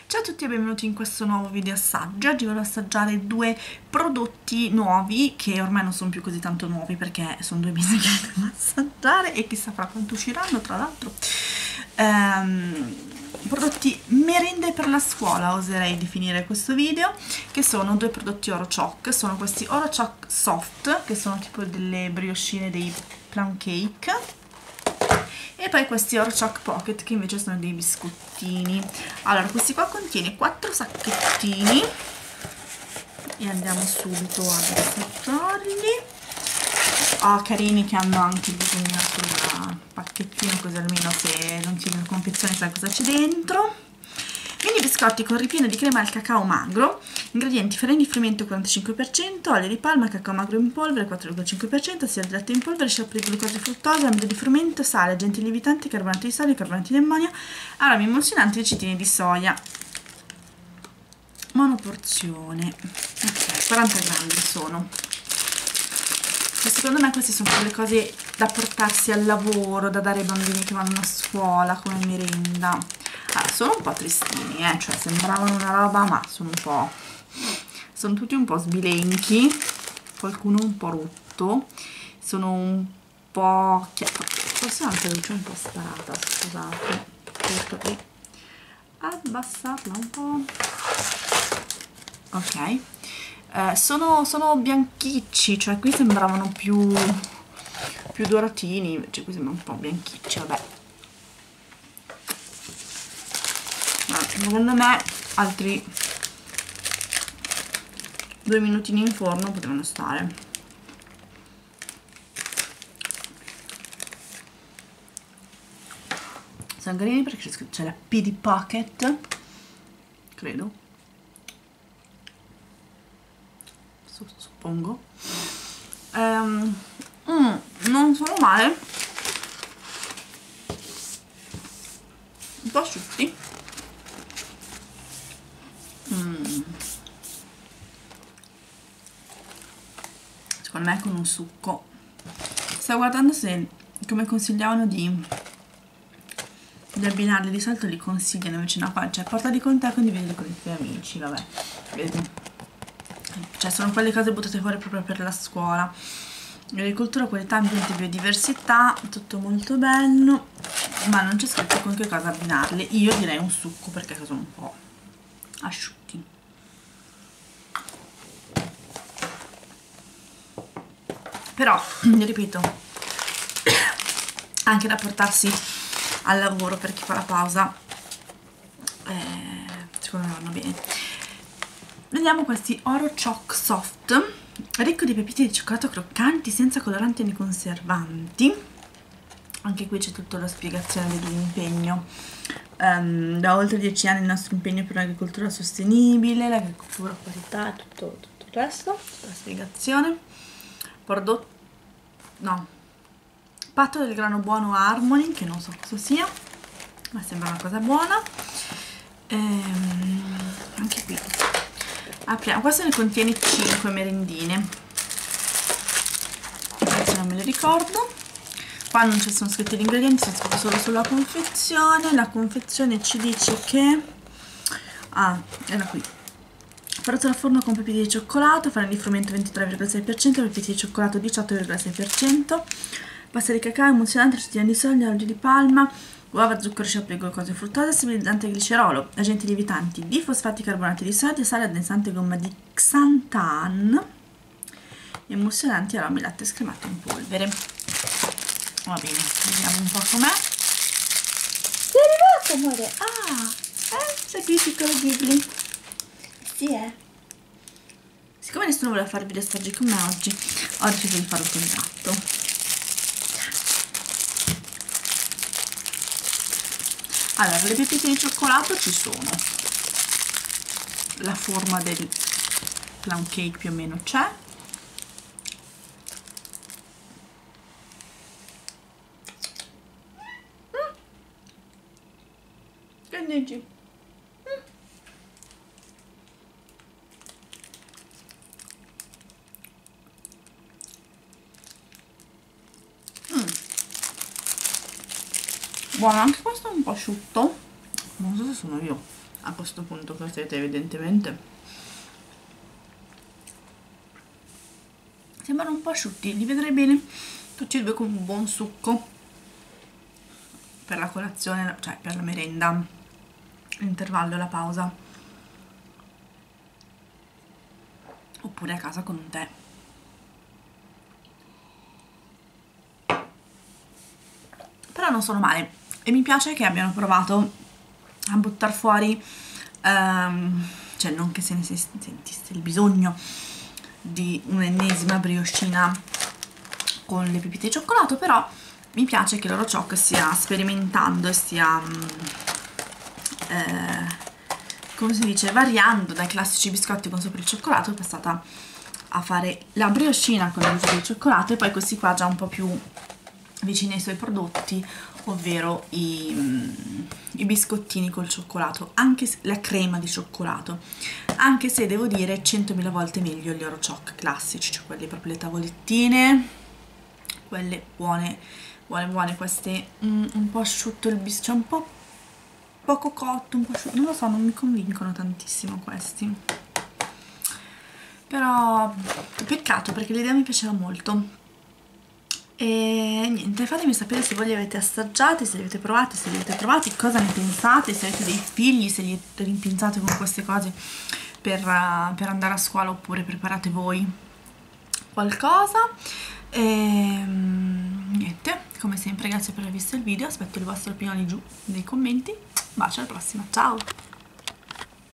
Ciao a tutti e benvenuti in questo nuovo video assaggio. Oggi voglio assaggiare due prodotti nuovi che ormai non sono più così tanto nuovi perché sono 2 mesi che li devo assaggiare e chissà fra quanto usciranno, tra l'altro. Prodotti merende per la scuola, oserei definire questo video, che sono due prodotti Orochoc. Sono questi Orochoc Soft, che sono tipo delle briochine, dei plum cake, e poi questi Orochoc Pocket, che invece sono dei biscottini. Allora, questi qua contiene 4 sacchettini e andiamo subito ad assaggiarli. Carini, che hanno anche disegnato il pacchettino, così almeno se non tieni la confezione sai cosa c'è dentro. Mini biscotti con ripieno di crema al cacao magro, ingredienti: farina di frumento 45%, olio di palma, cacao magro in polvere 4,5%, siero di latte in polvere, sciroppo di glucosio e fruttosio, amido di frumento, sale, agenti lievitanti, carbonato di sodio, carbonati di ammonio, aromi emulsionanti e citini di soia. Monoporzione, ok, 40 grammi sono. E secondo me queste sono quelle cose da portarsi al lavoro, da dare ai bambini che vanno a scuola come merenda. Allora, sono un po' tristini, cioè sembravano una roba, ma sono tutti un po' sbilenchi, qualcuno un po' rotto, sono un po', forse anche la luce un po' sparata, scusate, cerco di abbassarla un po'. Ok, sono bianchicci, cioè qui sembravano più doratini, invece qui sembra un po' bianchicci, vabbè. Secondo me altri 2 minutini in forno potevano stare. Sono carini perché c'è la P di Pocket, credo, suppongo. Non sono male, un po' asciutti. Secondo me con un succo. Stavo guardando se come consigliavano di abbinarli, di solito li consigliano, invece no, qua cioè portali con te, condividili con i tuoi amici, vabbè, vedi, cioè sono quelle cose buttate fuori proprio per la scuola. Agricoltura, qualità, ambiente, biodiversità, tutto molto bello, ma non c'è scritto con che cosa abbinarli. Io direi un succo perché sono un po' asciutti. Però, ripeto, anche da portarsi al lavoro per chi fa la pausa, secondo me vanno bene. Vediamo questi Orochoc Soft, ricco di pepite di cioccolato croccanti, senza coloranti né conservanti. Anche qui c'è tutta la spiegazione dell'impegno. Da oltre 10 anni il nostro impegno per un'agricoltura sostenibile, l'agricoltura a qualità, tutto il resto, la spiegazione. Prodotto, no, patto del grano buono Harmony, che non so cosa sia, ma sembra una cosa buona. Anche qui apriamo, questo ne contiene 5 merendine, adesso non me le ricordo. Qua non ci sono scritti gli ingredienti, sono scritti solo sulla confezione. La confezione ci dice che era qui: farina al forno con pepite di cioccolato, farina di frumento 23,6%, pepite di cioccolato 18,6%, pasta di cacao, emulsionante, acetina di soia, olio di palma, uova, zucchero, sciroppo di glucosio e fruttosio, stabilizzante glicerolo, agenti lievitanti, bifosfati carbonati di sodio, sale, addensante gomma di xanthan, emulsionanti, aromi, latte scremato in polvere. Va bene, vediamo un po' com'è. Sei arrivato, amore? Sei qui, piccolo Ghibli. Sì, siccome nessuno voleva fare video assaggi con me oggi ho deciso di farlo con il gatto. Allora, le pepite di cioccolato ci sono, la forma del plum cake più o meno c'è, che dici? Buono, anche questo è un po' asciutto, non so se sono io. a questo punto, che vedete evidentemente. Sembrano un po' asciutti, li vedrei bene tutti e due con un buon succo per la colazione, cioè per la merenda, l'intervallo e la pausa, oppure a casa con un tè. Però non sono male e mi piace che abbiano provato a buttar fuori, cioè non che se ne sentisse il bisogno di un'ennesima briochina con le pepite di cioccolato, però mi piace che l'Orociocco stia sperimentando e stia come si dice, variando dai classici biscotti con sopra il cioccolato. È passata a fare la briochina con le pepite di cioccolato e poi questi qua già un po' più vicini ai suoi prodotti, ovvero i biscottini col cioccolato, anche la crema di cioccolato, anche se devo dire 100.000 volte meglio gli Orociocco classici, cioè quelli proprio le tavolettine, quelle buone buone buone. Queste un po' asciutto il biscotto, cioè un po' poco cotto, un po' asciutto, non lo so, non mi convincono tantissimo questi, però peccato perché l'idea mi piaceva molto. E niente, fatemi sapere se voi li avete assaggiati, se li avete provati, se li avete provati, cosa ne pensate, se avete dei figli, se li rimpianzate con queste cose per andare a scuola, oppure preparate voi qualcosa. E niente, come sempre grazie per aver visto il video, aspetto le vostre opinioni giù nei commenti, bacio, alla prossima, ciao!